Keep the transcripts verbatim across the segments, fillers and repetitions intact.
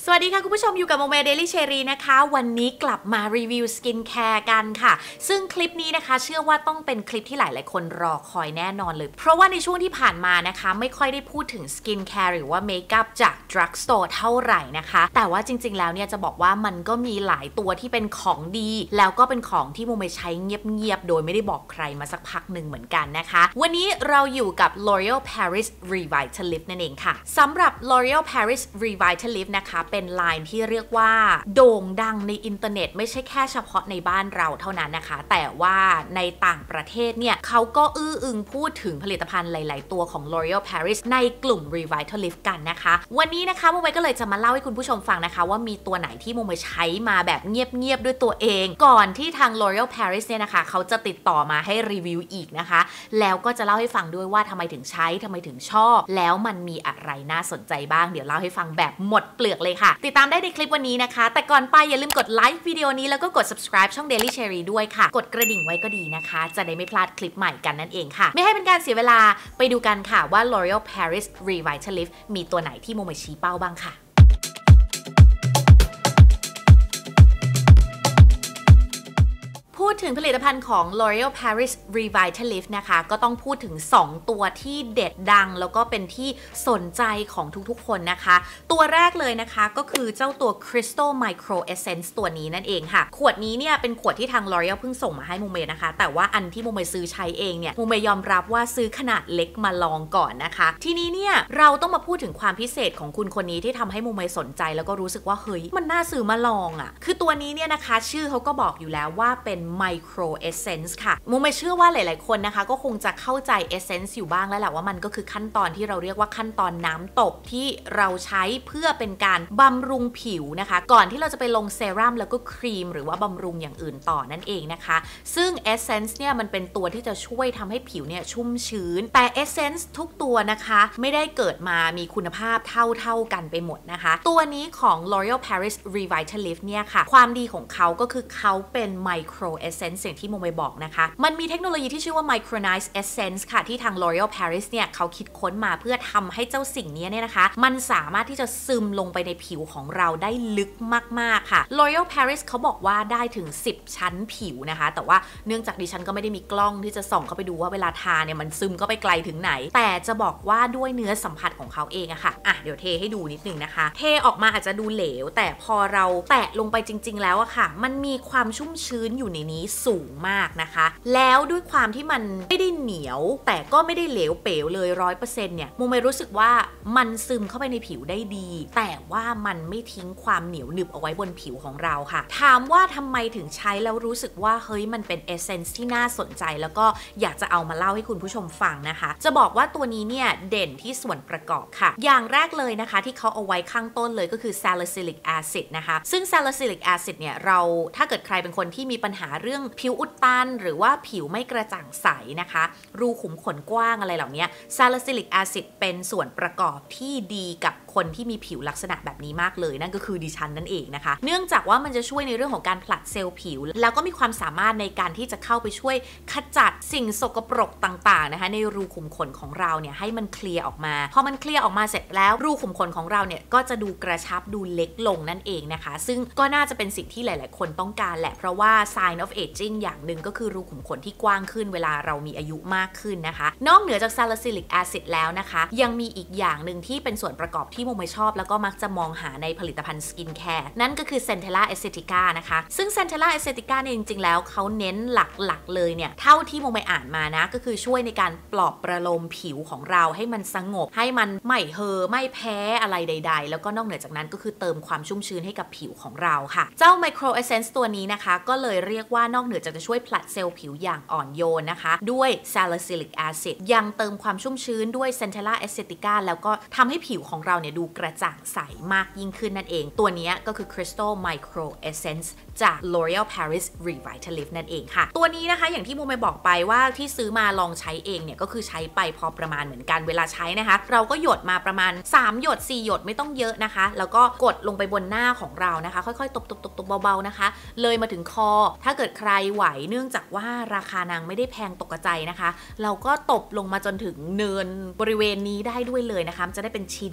สวัสดีค่ะคุณผู้ชมอยู่กับโมเมเดลี่เชอรี่นะคะวันนี้กลับมารีวิวสกินแคร์กันค่ะซึ่งคลิปนี้นะคะเชื่อว่าต้องเป็นคลิปที่หลายๆคนรอคอยแน่นอนเลยเพราะว่าในช่วงที่ผ่านมานะคะไม่ค่อยได้พูดถึงสกินแคร์หรือว่าเมคอัพจากดรักสโตร์เท่าไหร่นะคะแต่ว่าจริงๆแล้วเนี่ยจะบอกว่ามันก็มีหลายตัวที่เป็นของดีแล้วก็เป็นของที่โมเมใช้เงียบๆโดยไม่ได้บอกใครมาสักพักหนึ่งเหมือนกันนะคะวันนี้เราอยู่กับ L'Oreal Paris Revitalift นั่นเองค่ะสำหรับ L'Oreal Paris Revitalift นะคะเป็นไลน์ที่เรียกว่าโด่งดังในอินเทอร์เน็ตไม่ใช่แค่เฉพาะในบ้านเราเท่านั้นนะคะแต่ว่าในต่างประเทศเนี่ยเขาก็อื้ออึงพูดถึงผลิตภัณฑ์หลายๆตัวของ L'Oreal Paris ในกลุ่ม Revitalift กันนะคะวันนี้นะคะโมเมก็เลยจะมาเล่าให้คุณผู้ชมฟังนะคะว่ามีตัวไหนที่โมเมใช้มาแบบเงียบๆด้วยตัวเองก่อนที่ทาง L'Oreal Paris เนี่ยนะคะเขาจะติดต่อมาให้รีวิวอีกนะคะแล้วก็จะเล่าให้ฟังด้วยว่าทำไมถึงใช้ทำไมถึงชอบแล้วมันมีอะไรน่าสนใจบ้างเดี๋ยวเล่าให้ฟังแบบหมดเปลือกเลยค่ะติดตามได้ในคลิปวันนี้นะคะแต่ก่อนไปอย่าลืมกดไลค์วิดีโอนี้แล้วก็กด subscribe ช่อง Daily Cherry ด้วยค่ะกดกระดิ่งไว้ก็ดีนะคะจะได้ไม่พลาดคลิปใหม่กันนั่นเองค่ะไม่ให้เป็นการเสียเวลาไปดูกันค่ะว่า L'Oreal Paris Revitalift มีตัวไหนที่โมเมชี้เป้าบ้างค่ะพูดถึงผลิตภัณฑ์ของ L'Oreal Paris Revitalift นะคะก็ต้องพูดถึงสองตัวที่เด็ดดังแล้วก็เป็นที่สนใจของทุกๆคนนะคะตัวแรกเลยนะคะก็คือเจ้าตัว Crystal Micro Essence ตัวนี้นั่นเองค่ะขวดนี้เนี่ยเป็นขวดที่ทาง L'Oreal เพิ่งส่งมาให้โมเมนะคะแต่ว่าอันที่โมเมซื้อใช้เองเนี่ยโมเมยอมรับว่าซื้อขนาดเล็กมาลองก่อนนะคะทีนี้เนี่ยเราต้องมาพูดถึงความพิเศษของคุณคนนี้ที่ทำให้โมเมสนใจแล้วก็รู้สึกว่าเฮ้ยมันน่าซื้อมาลองอ่ะคือตัวนี้เนี่ยนะคะชื่อเขาก็บอกอยู่แล้วว่าเป็นMicro Essence ค่ะโมเมเชื่อว่าหลายๆคนนะคะก็คงจะเข้าใจ Essence อยู่บ้างแล้วแหละว่ามันก็คือขั้นตอนที่เราเรียกว่าขั้นตอนน้ำตบที่เราใช้เพื่อเป็นการบำรุงผิวนะคะก่อนที่เราจะไปลงเซรั่มแล้วก็ครีมหรือว่าบำรุงอย่างอื่นต่อนั่นเองนะคะซึ่ง Essence เนี่ยมันเป็นตัวที่จะช่วยทำให้ผิวเนี่ยชุ่มชื้นแต่ Essence ทุกตัวนะคะไม่ได้เกิดมามีคุณภาพเท่าๆกันไปหมดนะคะตัวนี้ของ L'Oreal Paris Revitalift เนี่ยค่ะความดีของเขาก็คือเขาเป็น Micro Essence อย่างที่โมเมบอกนะคะมันมีเทคโนโลยีที่ชื่อว่า Micronized Essence ค่ะที่ทาง L'Oreal Paris เนี่ยเขาคิดค้นมาเพื่อทำให้เจ้าสิ่งนี้เนี่ยนะคะมันสามารถที่จะซึมลงไปในผิวของเราได้ลึกมากๆค่ะ L'Oreal Paris เขาบอกว่าได้ถึงสิบชั้นผิวนะคะแต่ว่าเนื่องจากดิฉันก็ไม่ได้มีกล้องที่จะส่องเข้าไปดูว่าเวลาทาเนี่ยมันซึมก็ไปไกลถึงไหนแต่จะบอกว่าด้วยเนื้อสัมผัสของเขาเองอะค่ะอ่ะเดี๋ยวเทให้ดูนิดนึงนะคะเทออกมาอาจจะดูเหลวแต่พอเราแตะลงไปจริงๆแล้วอะค่ะมันมีความชุ่มชื้นอยู่ในนี้สูงมากนะคะแล้วด้วยความที่มันไม่ได้เหนียวแต่ก็ไม่ได้เหลวเป๋วเลย ร้อยเปอร์เซ็นต์ เนี่ยโมเมรู้สึกว่ามันซึมเข้าไปในผิวได้ดีแต่ว่ามันไม่ทิ้งความเหนียวหนึบเอาไว้บนผิวของเราค่ะถามว่าทำไมถึงใช้แล้วรู้สึกว่าเฮ้ยมันเป็นเอเซนส์ที่น่าสนใจแล้วก็อยากจะเอามาเล่าให้คุณผู้ชมฟังนะคะจะบอกว่าตัวนี้เนี่ยเด่นที่ส่วนประกอบค่ะอย่างแรกเลยนะคะที่เขาเอาไว้ข้างต้นเลยก็คือ salicylic acid นะคะซึ่ง salicylic acid เนี่ยเราถ้าเกิดใครเป็นคนที่มีปัญหาเรื่องผิวอุดตันหรือว่าผิวไม่กระจ่างใสนะคะรูขุมขนกว้างอะไรเหล่านี้ salicylic acid เป็นส่วนประกอบที่ดีกับคนที่มีผิวลักษณะแบบนี้มากเลยนั่นก็คือดิฉันนั่นเองนะคะเนื่องจากว่ามันจะช่วยในเรื่องของการผลัดเซลล์ผิวแล้วก็มีความสามารถในการที่จะเข้าไปช่วยขจัดสิ่งสกปรกต่างๆนะคะในรูขุมขนของเราเนี่ยให้มันเคลียร์ออกมาพอมันเคลียร์ออกมาเสร็จแล้วรูขุมขนของเราเนี่ยก็จะดูกระชับดูเล็กลงนั่นเองนะคะซึ่งก็น่าจะเป็นสิ่งที่หลายๆคนต้องการแหละเพราะว่า sign of aging อย่างหนึ่งก็คือรูขุมขนที่กว้างขึ้นเวลาเรามีอายุมากขึ้นนะคะนอกเหนือจาก salicylic acid แล้วนะคะยังมีอีกอย่างหนึ่งที่เป็นส่วนประกอบที่โมไม่ชอบแล้วก็มักจะมองหาในผลิตภัณฑ์สกินแคร์นั่นก็คือ Centella Acetica นะคะซึ่ง Centella Acetica เนี่ยจริงๆแล้วเขาเน้นหลักๆเลยเนี่ยเท่าที่โมไม่อ่านมานะก็คือช่วยในการปลอบประโลมผิวของเราให้มันสงบให้มันไม่เห่อไม่แพ้อะไรใดๆแล้วก็นอกเหนือจากนั้นก็คือเติมความชุ่มชื้นให้กับผิวของเราค่ะเจ้า Micro Essence ตัวนี้นะคะก็เลยเรียกว่านอกเหนือจากจะช่วยผลัดเซลล์ผิวอย่างอ่อนโยนนะคะด้วย salicylic acid ยังเติมความชุ่มชื้นด้วย Centella Acetica แล้วก็ทำให้ผิวของเราเนี่ยดูกระจ่างใสมากยิ่งขึ้นนั่นเองตัวนี้ก็คือ Crystal Micro Essence จาก L'Oreal Paris Revitalift นั่นเองค่ะตัวนี้นะคะอย่างที่โมไม่บอกไปว่าที่ซื้อมาลองใช้เองเนี่ยก็คือใช้ไปพอประมาณเหมือนกันเวลาใช้นะคะเราก็หยดมาประมาณสามหยดสี่หยดไม่ต้องเยอะนะคะแล้วก็กดลงไปบนหน้าของเรานะคะค่อยๆตบๆๆเบาๆนะคะเลยมาถึงคอถ้าเกิดใครไหวเนื่องจากว่าราคานางไม่ได้แพงตกใจนะคะ เราก็ตบลงมาจนถึงเนินบริเวณนี้ได้ด้วยเลยนะคะจะได้เป็นชิ้นเดียวกัน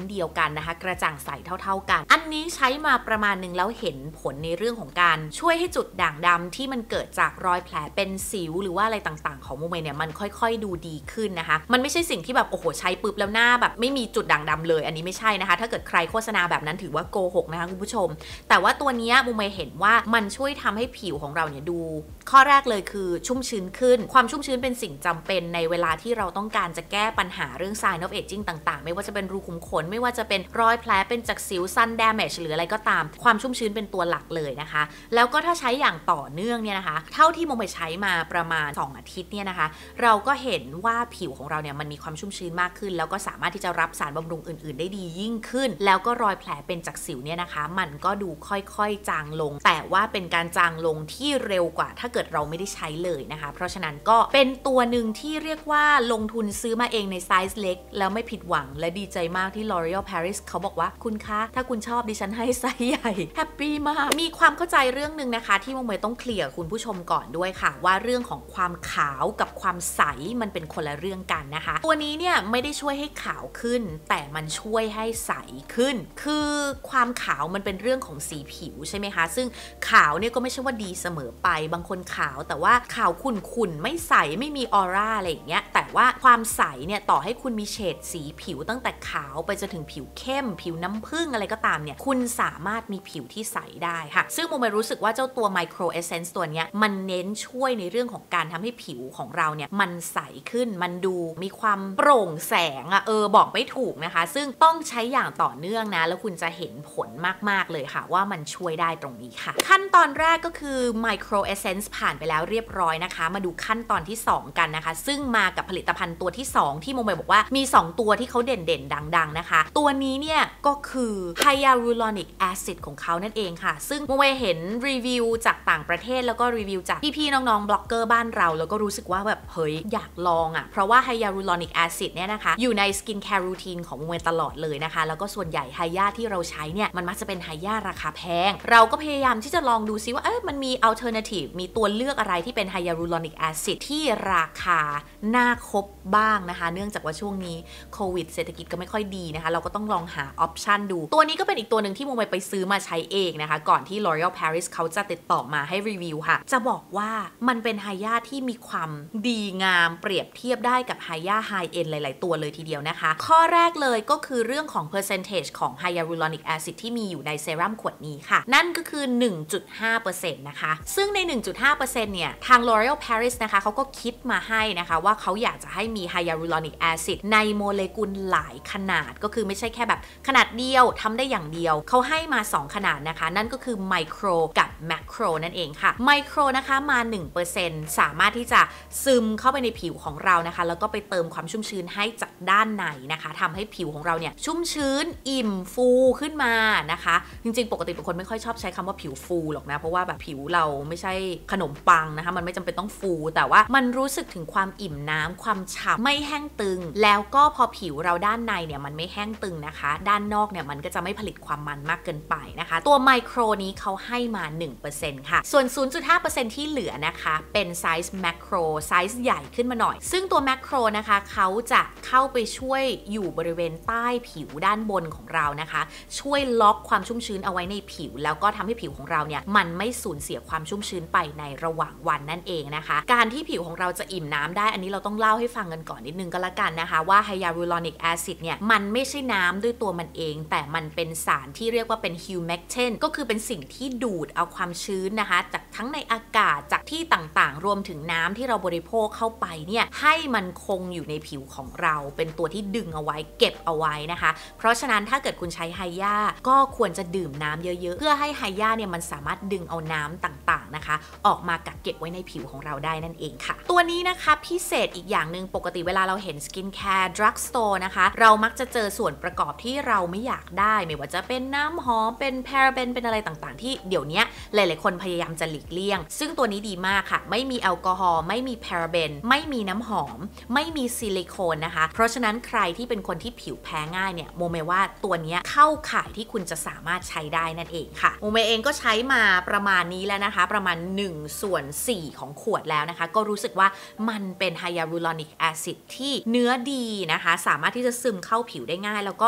นะคะกระจ่างใสเท่าๆกันอันนี้ใช้มาประมาณหนึ่งแล้วเห็นผลในเรื่องของการช่วยให้จุดด่างดำที่มันเกิดจากรอยแผลเป็นสิวหรือว่าอะไรต่างๆของโมเมเนี่ยมันค่อยๆดูดีขึ้นนะคะมันไม่ใช่สิ่งที่แบบโอ้โหใช้ปุ๊บแล้วหน้าแบบไม่มีจุดด่างดำเลยอันนี้ไม่ใช่นะคะถ้าเกิดใครโฆษณาแบบนั้นถือว่าโกหกนะคะคุณผู้ชมแต่ว่าตัวนี้โมเมเห็นว่ามันช่วยทำให้ผิวของเราเนี่ยดูข้อแรกเลยคือชุ่มชื้นขึ้นความชุ่มชื้นเป็นสิ่งจำเป็นในเวลาที่เราต้องการจะแก้ปัญหาเรื่อง sign of aging ต่างๆไม่ว่าจะเป็นรูขุมขนไม่ว่าจะเป็นรอยแผลเป็นจากสิว sun damage หรืออะไรก็ตามความชุ่มชื้นเป็นตัวหลักเลยนะคะแล้วก็ถ้าใช้อย่างต่อเนื่องเนี่ยนะคะเท่าที่โมไปใช้มาประมาณสองอาทิตย์เนี่ยนะคะเราก็เห็นว่าผิวของเราเนี่ยมันมีความชุ่มชื้นมากขึ้นแล้วก็สามารถที่จะรับสารบำรุงอื่นๆได้ดียิ่งขึ้นแล้วก็รอยแผลเป็นจากสิวเนี่ยนะคะมันก็ดูค่อยๆจางลงแต่ว่าเป็นการจางลงที่เร็วกว่าถ้าเกิดเราไม่ได้ใช้เลยนะคะเพราะฉะนั้นก็เป็นตัวหนึ่งที่เรียกว่าลงทุนซื้อมาเองในไซส์เล็กแล้วไม่ผิดหวังและดีใจมากที่ L'Oreal Paris เขาบอกว่าคุณคะถ้าคุณชอบดิฉันให้ไซส์ใหญ่แฮปปี้มากมีความเข้าใจเรื่องนึงนะคะที่โมเมต้องเคลียร์คุณผู้ชมก่อนด้วยค่ะว่าเรื่องของความขาวกับความใสมันเป็นคนละเรื่องกันนะคะตัวนี้เนี่ยไม่ได้ช่วยให้ขาวขึ้นแต่มันช่วยให้ใสขึ้นคือความขาวมันเป็นเรื่องของสีผิวใช่ไหมคะซึ่งขาวเนี่ยก็ไม่ใช่ว่าดีเสมอไปบางคนขาวแต่ว่าขาวขุ่นๆไม่ใสไม่มีออร่าอะไรอย่างเงี้ยแต่ว่าความใสเนี่ยต่อให้คุณมีเฉดสีผิวตั้งแต่ขาวไปจนถึงผิวเข้มผิวน้ำผึ้งอะไรก็ตามเนี่ยคุณสามารถมีผิวที่ใสได้ค่ะซึ่งโมเมรู้สึกว่าเจ้าตัว Micro Essence ตัวเนี้ยมันเน้นช่วยในเรื่องของการทำให้ผิวของเราเนี่ยมันใสขึ้นมันดูมีความโปร่งแสงอะเออบอกไม่ถูกนะคะซึ่งต้องใช้อย่างต่อเนื่องนะแล้วคุณจะเห็นผลมากๆเลยค่ะว่ามันช่วยได้ตรงนี้ค่ะขั้นตอนแรกก็คือ Micro Essence ผ่านไปแล้วเรียบร้อยนะคะมาดูขั้นตอนที่สองกันนะคะซึ่งมากับผลิตภัณฑ์ตัวที่สองที่โมเมบอกว่ามีสองตัวที่เขาเด่นๆดังๆนะคะตัวนี้เนี่ยก็คือ Hyaluronic Acid ของเขานั่นเองค่ะซึ่งโมเมเห็นรีวิวจากต่างประเทศแล้วก็รีวิวจากพี่ๆน้องๆบล็อกเกอร์บ้านเราแล้วก็รู้สึกว่าแบบเฮ้ยอยากลองอ่ะเพราะว่า Hyaluronic Acid เนี่ยนะคะอยู่ใน Skin Care Routine ของโมเมตลอดเลยนะคะแล้วก็ส่วนใหญ่ไฮยาที่เราใช้เนี่ยมันมักจะเป็นไฮยาราคาแพงเราก็พยายามที่จะลองดูซิว่าเอ๊ะมันมี alternative มีตัวเลือกอะไรที่เป็น Hyaluronic Acid ที่ราคาน่าคบบ้างนะคะเนื่องจากว่าช่วงนี้โควิดเศรษฐกิจก็ไม่ค่อยดีนะคะเราก็ต้องลองหาออปชันดูตัวนี้ก็เป็นอีกตัวหนึ่งที่โมไปซื้อมาใช้เองนะคะก่อนที่ L'Oreal Paris เขาจะติดต่อมาให้รีวิวค่ะจะบอกว่ามันเป็นไฮยาที่มีความดีงามเปรียบเทียบได้กับไฮยาไฮเอ็นหลายๆตัวเลยทีเดียวนะคะข้อแรกเลยก็คือเรื่องของ percentage ของ Hyaluronic Acid ที่มีอยู่ในเซรั่มขวดนี้ค่ะนั่นก็คือ หนึ่งจุดห้าเปอร์เซ็นต์ นะคะซึ่งใน หนึ่งจุดห้าเปอร์เซ็นต์ เนี่ยทาง L'Oreal Paris นะคะเขาก็คิดมาให้นะคะว่าเขาอยากจะให้มี Hyaluronic Acid ในโมเลกุลหลายขนาดก็คือไม่ใช่แค่แบบขนาดเดียวทำได้อย่างเดียวเขาให้มาสองขนาดนะคะนั่นก็คือ Micro กับ Macro นั่นเองค่ะ Micro นะคะมา หนึ่งเปอร์เซ็นต์ สามารถที่จะซึมเข้าไปในผิวของเรานะคะแล้วก็ไปเติมความชุ่มชื้นให้จากด้านในนะคะทำให้ผิวของเราเนี่ยชุ่มชื้นอิ่มฟูขึ้นมานะคะจริงๆปกติเป็นคนไม่ค่อยชอบใช้คำว่าผิวฟูหรอกนะเพราะว่าแบบผิวเราไม่ใช่ขนมปังนะคะมันไม่จำเป็นต้องฟูแต่ว่ามันรู้สึกถึงความอิ่มน้ำความฉ่ำไม่แห้งตึงแล้วก็พอผิวเราด้านในเนี่ยมันไม่แห้งตึงนะคะด้านนอกเนี่ยมันก็จะไม่ผลิตความมันมากเกินไปนะคะตัวไมโครนี้เขาให้มา หนึ่งเปอร์เซ็นต์ ค่ะส่วน ศูนย์จุดห้าเปอร์เซ็นต์ ที่เหลือนะคะเป็นไซส์แมคโครไซส์ใหญ่ขึ้นมาหน่อยซึ่งตัวแมคโครนะคะเขาจะเข้าไปช่วยอยู่บริเวณใต้ผิวด้านบนของเรานะคะช่วยล็อกความชุ่มชื้นเอาไว้ในผิวแล้วก็ทำให้ผิวของเราเนี่ยมันไม่สูญเสียความชุ่มชื้นไปในระหว่างวันนั่นเองนะคะการที่ผิวของเราจะอิ่มน้ำได้อันนี้เราต้องเล่าให้ฟังกันก่อนนิดนึงก็แล้วกันนะคะว่า Hyaluronic Acid เนี่ยมันไม่ใช่น้ำด้วยตัวมันเองแต่มันเป็นสารที่เรียกว่าเป็น humectant ก็คือเป็นสิ่งที่ดูดเอาความชื้นนะคะจากทั้งในอากาศจากที่ต่างๆรวมถึงน้ำที่เราบริโภคเข้าไปเนี่ยให้มันคงอยู่ในผิวของเราเป็นตัวที่ดึงเอาไว้เก็บเอาไว้นะคะเพราะฉะนั้นถ้าเกิดคุณใช้ไฮยาก็ควรจะดื่มน้ำเยอะๆเพื่อให้ไฮยาเนี่ยมันสามารถดึงเอาน้ำต่างๆนะคะออกมากักเก็บไว้ในผิวของเราได้นั่นเองค่ะตัวนี้นะคะพิเศษอีกอย่างหนึ่งปกติเวลาเราเห็นสกินแคร์ดรักสโตร์นะคะเรามักจะเจอส่วนประกอบที่เราไม่อยากได้ไม่ว่าจะเป็นน้ำหอมเป็นพาราเบนเป็นอะไรต่างๆที่เดี๋ยวนี้หลายๆคนพยายามจะหลีกเลี่ยงซึ่งตัวนี้ดีมากค่ะไม่มีแอลกอฮอล์ไม่มีพาราเบนไม่มีน้ำหอมไม่มีซิลิโคนนะคะเพราะฉะนั้นใครที่เป็นคนที่ผิวแพ้ง่ายเนี่ยโมเมว่าตัวนี้เข้าข่ายที่คุณจะสามารถใช้ได้นั่นเองค่ะโมเมเองก็ใช้มาประมาณนี้แล้วนะคะประมาณหนึ่งส่วนสี่ของขวดแล้วนะคะก็รู้สึกว่ามันเป็น Hyaluronic Acid ที่เนื้อดีนะคะสามารถที่จะซึมเข้าผิวได้ง่ายแล้วก็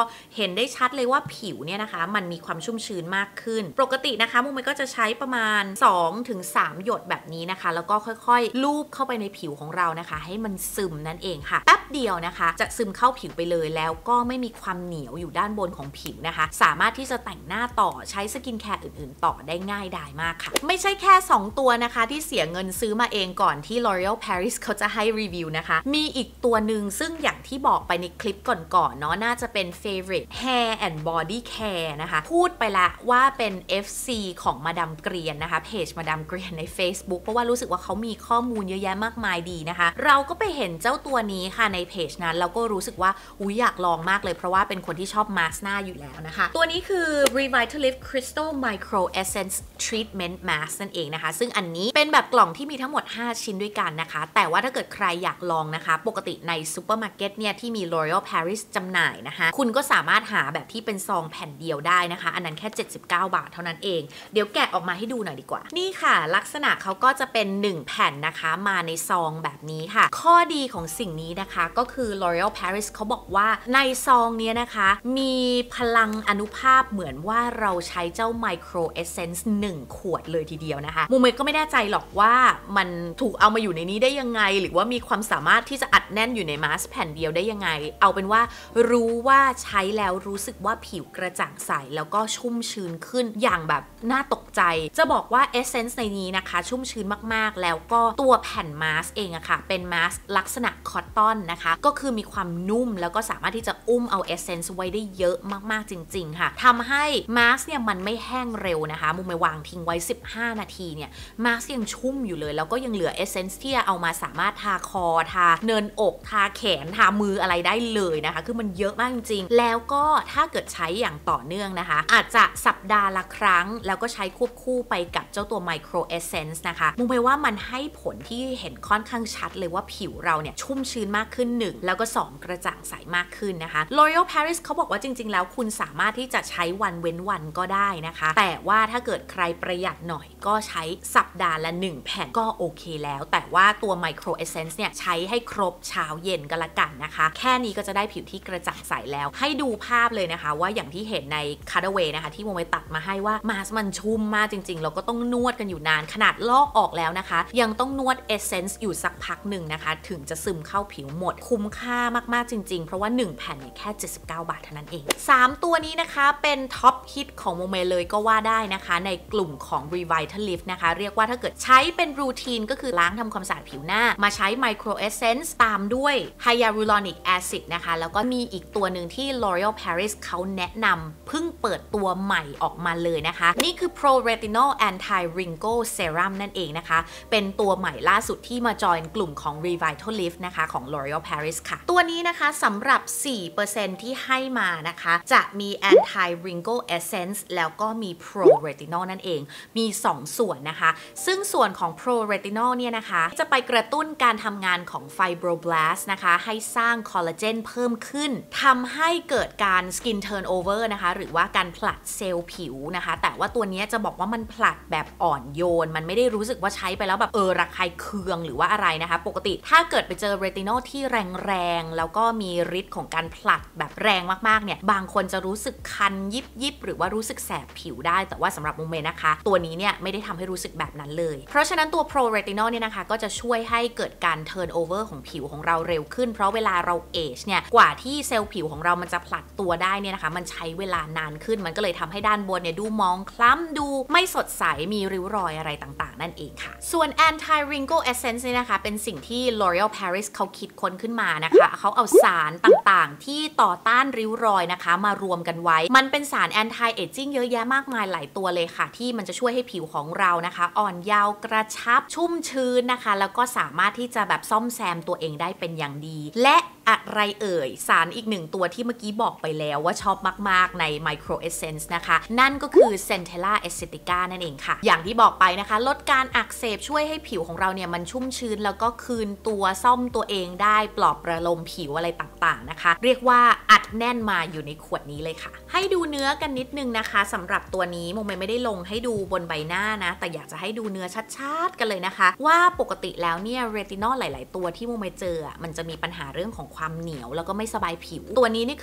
เห็นได้ชัดเลยว่าผิวเนี่ยนะคะมันมีความชุ่มชื้นมากขึ้นปกตินะคะมุมมันก็จะใช้ประมาณ สองถึงสาม หยดแบบนี้นะคะแล้วก็ค่อยๆลูบเข้าไปในผิวของเรานะคะให้มันซึมนั่นเองค่ะแป๊บเดียวนะคะจะซึมเข้าผิวไปเลยแล้วก็ไม่มีความเหนียวอยู่ด้านบนของผิวนะคะสามารถที่จะแต่งหน้าต่อใช้สกินแคร์อื่นๆต่อได้ง่ายดายมากค่ะไม่ใช่แค่สองตัวนะคะที่เสียเงินซื้อมาเองก่อนที่ L'Oreal Paris เขาจะให้รีวิวนะคะมีอีกตัวหนึ่งซึ่งอย่างที่บอกไปในคลิปก่อนๆเนาะน่าจะเป็น favorite hair and body care นะคะพูดไปละว่าเป็น เอฟ ซี ของมาดามเกรียนนะคะเพจมาดามเกรียนใน Facebook เพราะว่ารู้สึกว่าเขามีข้อมูลเยอะแยะมากมายดีนะคะเราก็ไปเห็นเจ้าตัวนี้ค่ะในเพจนั้นแล้วก็รู้สึกว่าอุ๊ยอยากลองมากเลยเพราะว่าเป็นคนที่ชอบมาสก์หน้าอยู่แล้วนะคะตัวนี้คือ Revitalift Crystal Micro Essence Treatment Mask นั่นเองนะคะซึ่งอันนี้เป็นแบบกล่องที่มีทั้งหมดห้าชิ้นด้วยกันนะคะแต่ว่าถ้าเกิดใครอยากลองนะคะปกติในซูเปอร์มาร์เก็ตเนี่ยที่มี L'Oreal Paris จำหน่ายนะคะคุณก็สามารถหาแบบที่เป็นซองแผ่นเดียวได้นะคะอันนั้นแค่เจ็ดสิบเก้าบาทเท่านั้นเองเดี๋ยวแกะออกมาให้ดูหน่อยดีกว่านี่ค่ะลักษณะเขาก็จะเป็นหนึ่งแผ่นนะคะมาในซองแบบนี้ค่ะข้อดีของสิ่งนี้นะคะก็คือ L'Oreal Paris เขาบอกว่าในซองเนี้ยนะคะมีพลังอนุภาพเหมือนว่าเราใช้เจ้า Micro Essence หนึ่งขวดเลยทีเดียวนะคะมุมเมย์ก็ไม่แน่ใจหรอกว่ามันถูกเอามาอยู่ในนี้ได้ยังไงหรือว่ามีความสามารถที่จะอัดแน่นอยู่ในมาสก์แผ่นเดียวได้ยังไงเอาเป็นว่ารู้ว่าใช้แล้วรู้สึกว่าผิวกระจ่างใสแล้วก็ชุ่มชื้นขึ้นอย่างแบบน่าตกใจจะบอกว่า Essence ในนี้นะคะชุ่มชื้นมากๆแล้วก็ตัวแผ่นมาสก์เองอะค่ะเป็นมาสก์ลักษณะคอตตอนนะคะก็คือมีความนุ่มแล้วก็สามารถที่จะอุ้มเอา Essence ไว้ได้เยอะมากๆจริงๆค่ะทำให้มาสก์เนี่ยมันไม่แห้งเร็วนะคะมุมไปวางทิ้งไว้สิบห้านาทีเนี่ยมาสก์ยังชุ่มอยู่เลยแล้วก็ยังเหลือ Essence ที่จะเอามาสามารถทาคอทาเนินอกทาแขนทามืออะไรได้เลยนะคะคือมันเยอะมากจริงๆแล้วก็ถ้าเกิดใช้อย่างต่อเนื่องนะคะอาจจะสัปดาห์ละครั้งแล้วก็ใช้ควบคู่ไปกับเจ้าตัว Micro Essence นะคะมุมไปว่ามันให้ผลที่เห็นค่อนข้างชัดเลยว่าผิวเราเนี่ยชุ่มชื้นมากขึ้นหนึ่งแล้วก็สองกระจ่างใสมากขึ้นนะคะ L'Oreal Paris เขาบอกว่าจริงๆแล้วคุณสามารถที่จะใช้วันเว้นวันก็ได้นะคะแต่ว่าถ้าเกิดใครประหยัดหน่อยก็ใช้สัปดาห์ละหนึ่งแผ่นก็โอเคแล้วแต่ว่าตัว Micro Essence เนี่ยใช้ให้ครบเช้าเย็นก็แล้วกันนะคะแค่นี้ก็จะได้ผิวที่กระจ่างใสแล้วให้ดูภาพเลยนะคะว่าอย่างที่เห็นใน Cutaway นะคะที่โมไปตัดมาให้ว่ามาสก์มันชุ่มมากจริงๆแล้วก็ต้องนวดกันอยู่นานขนาดลอกออกแล้วนะคะยังต้องนวด Essence อยู่สักพักหนึ่งนะคะถึงจะซึมเข้าผิวหมดคุ้มค่ามากๆจริงๆเพราะว่าหนึ่งแผ่นเนี่ยแค่เจ็ดสิบเก้าบาทเท่านั้นเองสามตัวนี้นะคะเป็นท็อปฮิตของโมเมเลยก็ว่าได้นะคะในกลุ่มของ Revitalift นะคะเรียกว่าถ้าเกิดใช้เป็นรูทีนก็คือล้างทำความสะอาดผิวหน้ามาใช้ Micro Essence ตามด้วย Hyaluronic Acid นะคะแล้วก็มีอีกตัวหนึ่งที่ L'Oreal Paris เขาแนะนำเพิ่งเปิดตัวใหม่ออกมาเลยนะคะนี่คือ Pro Retinol Anti Wrinkle Serum นั่นเองนะคะเป็นตัวใหม่ล่าสุดที่มาจอยกลุ่มของ Revitalift นะคะของ L'Oreal Paris ค่ะตัวนี้นะคะสำหรับ สี่เปอร์เซ็นต์ ที่ให้มานะคะจะมี Anti Wrinkle Essence แล้วก็มี Pro Retinol นั่นเองมีสองส่วนนะคะซึ่งส่วนของ Pro Retinol เนี่ยนะคะจะไปกระตุ้นการทำงานของ Fibroblast นะคะให้สร้างคอลลาเจนเพิ่มขึ้นทำให้เกิดการ Skin Turnover นะคะหรือว่าการผลัดเซลล์ผิวนะคะแต่ว่าตัวนี้จะบอกว่ามันผลัดแบบอ่อนโยนมันไม่ได้รู้สึกว่าใช้ไปแล้วแบบเออระคายเคืองหรือว่าอะไรนะคะปกติถ้าเกิดไปเจอ Retinol ที่แรงๆแล้วก็มีฤทธิ์ของการผลัดแบบแรงมากๆเนี่ยบางคนจะรู้สึกคันยิบยิบหรือว่ารู้สึกแสบผิวได้แต่ว่าสำหรับโมเมนะคะตัวนี้เนี่ยไม่ได้ทำให้รู้สึกแบบนั้นเลยเพราะฉะนั้นตัว Pro Retinol เนี่ยนะคะก็จะช่วยให้เกิดการ Turnover ของผิวของเราเร็วขึ้นเพราะเวลาเราเอจเนี่ยกว่าที่เซลล์ผิวของเรามันจะผลัดตัวได้เนี่ยนะคะมันใช้เวลานานขึ้นมันก็เลยทำให้ด้านบนเนี่ยดูมองคล้ำดูไม่สดใสมีริ้วรอยอะไรต่างๆนั่นเองค่ะส่วน Anti Wrinkle Essence เนี่ยนะคะเป็นสิ่งที่ L'Oreal Paris เขาคิดค้นขึ้นมานะคะเขาเอาสารต่างๆที่ต่อต้านริ้วรอยนะคะมารวมกันไว้มันเป็นสาร Anti Aging เยอะแยะมากมายหลายตัวเลยค่ะที่มันจะช่วยให้ผิวของเรานะคะอ่อนเยาว์กระชับชุ่มชื้นนะคะแล้วก็สามารถที่จะแบบซ่อมแซมตัวเองได้เป็นอย่างดีและอะไรเอ่ยสารอีกหนึ่งตัวที่เมื่อกี้บอกไปแล้วว่าชอบมากๆใน Micro Essence นะคะนั่นก็คือ Centella Aesthetica นั่นเองค่ะอย่างที่บอกไปนะคะลดการอักเสบช่วยให้ผิวของเราเนี่ยมันชุ่มชื้นแล้วก็คืนตัวซ่อมตัวเองได้ปลอบประโลมผิวอะไรต่างๆนะคะเรียกว่าอัดแน่นมาอยู่ในขวดนี้เลยค่ะให้ดูเนื้อกันนิดนึงนะคะสำหรับตัวนี้โมเมไม่ได้ลงให้ดูบนใบหน้านะแต่อยากจะให้ดูเนื้อชัดๆกันเลยนะคะว่าปกติแล้วเนี่ยเรตินอลหลายๆตัวที่โมเมเจอมันจะมีปัญหาเรื่องของความเหนียวแล้วก็ไม่สบายผิวตัวนี้นี่คือ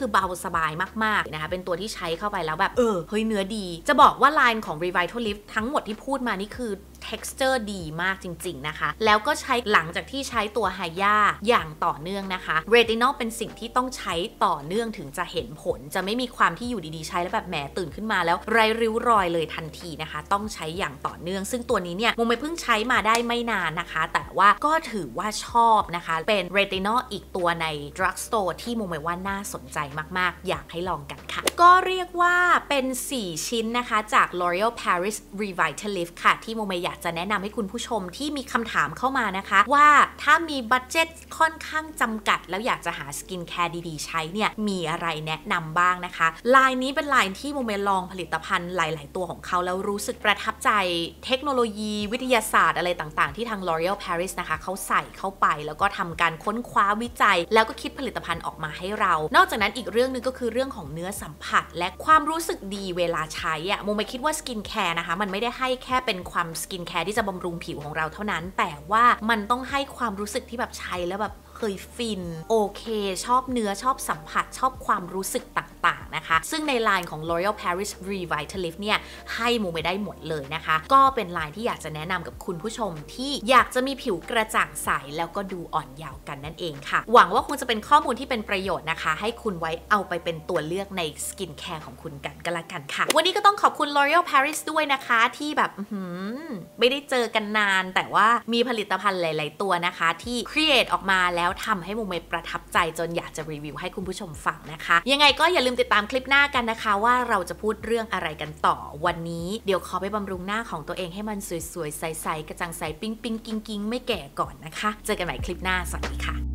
เบาสบายมากๆนะคะเป็นตัวที่ใช้เข้าไปแล้วแบบเออเฮ้ยเนื้อดีจะบอกว่าไลน์ของ Revitalift ทั้งหมดที่พูดมานี่คือ texture ดีมากจริงๆนะคะแล้วก็ใช้หลังจากที่ใช้ตัว Haya อย่างต่อเนื่องนะคะ Retinol เป็นสิ่งที่ต้องใช้ต่อเนื่องถึงจะเห็นผลจะไม่มีความที่อยู่ดีๆใช้แล้วแบบแหมตื่นขึ้นมาแล้วไร้ริ้วรอยเลยทันทีนะคะต้องใช้อย่างต่อเนื่องซึ่งตัวนี้เนี่ยมุมไม่เพิ่งใช้มาได้ไม่นานนะคะแต่ว่าก็ถือว่าชอบนะคะเป็น Retinol อีกตัวใน Drugstore ที่มุมไม่ว่าน่าสนใจมากๆอยากให้ลองกันค่ะก็เรียกว่าเป็นสี่ชิ้นนะคะจาก L'Oreal Paris Revitalift ค่ะที่มุมไม่อยากจะแนะนำให้คุณผู้ชมที่มีคำถามเข้ามานะคะว่าถ้ามีบัดเจ็ตค่อนข้างจำกัดแล้วอยากจะหาสกินแคร์ดีๆใช้เนี่ยมีอะไรแนะนำบ้างนะคะไลน์นี้เป็นไลน์ที่โมเมลองผลิตภัณฑ์หลายๆตัวของเขาแล้วรู้สึกประทับใจเทคโนโลยีวิทยาศาสตร์อะไรต่างๆที่ทาง L'Oreal Paris นะคะเขาใส่เข้าไปแล้วก็ทำการค้นคว้าวิจัยแล้วก็คิดผลิตภัณฑ์ออกมาให้เรานอกจากนั้นอีกเรื่องนึงก็คือเรื่องของเนื้อสัมผัสและความรู้สึกดีเวลาใช้อะโมไม่คิดว่าสกินแคร์นะคะมันไม่ได้ให้แค่เป็นความสกินแคร์ที่จะบำรุงผิวของเราเท่านั้นแต่ว่ามันต้องให้ความรู้สึกที่แบบใช้แล้วแบบเคยฟินโอเคชอบเนื้อชอบสัมผัสชอบความรู้สึกต่างๆนะคะซึ่งในไลน์ของ L'Oreal Paris Revitalift เนี่ยให้มูไปได้หมดเลยนะคะก็เป็นไลน์ที่อยากจะแนะนำกับคุณผู้ชมที่อยากจะมีผิวกระจ่างใสแล้วก็ดูอ่อนเยาว์กันนั่นเองค่ะหวังว่าคงจะเป็นข้อมูลที่เป็นประโยชน์นะคะให้คุณไว้เอาไปเป็นตัวเลือกในสกินแคร์ของคุณกันก็แล้วกันค่ะวันนี้ก็ต้องขอบคุณ L'Oreal Paris ด้วยนะคะที่แบบไม่ได้เจอกันนานแต่ว่ามีผลิตภัณฑ์หลายๆตัวนะคะที่ create ออกมาแล้วทำให้มุมเมย์ประทับใจจนอยากจะรีวิวให้คุณผู้ชมฟังนะคะยังไงก็อย่าลืมติดตามคลิปหน้ากันนะคะว่าเราจะพูดเรื่องอะไรกันต่อวันนี้เดี๋ยวขอไปบำรุงหน้าของตัวเองให้มันสวยๆใสๆกระจ่างใสปิ๊งๆกิ้งๆไม่แก่ก่อนนะคะเจอกันใหม่คลิปหน้าสวัสดีค่ะ